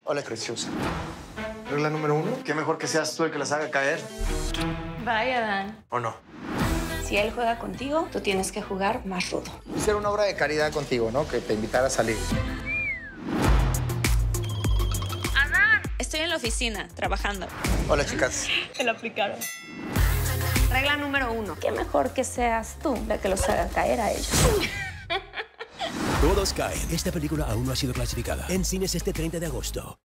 Hola, preciosa. Regla número 1, qué mejor que seas tú el que las haga caer. Vaya, Dan. ¿O no? Si él juega contigo, tú tienes que jugar más rudo. Hice una obra de caridad contigo, ¿no? Que te invitara a salir. Estoy en la oficina, trabajando. Hola, chicas. Se lo aplicaron. Regla número 1. Qué mejor que seas tú la que los haga caer a ellos. Todos caen. Esta película aún no ha sido clasificada. En cines este 30 de agosto.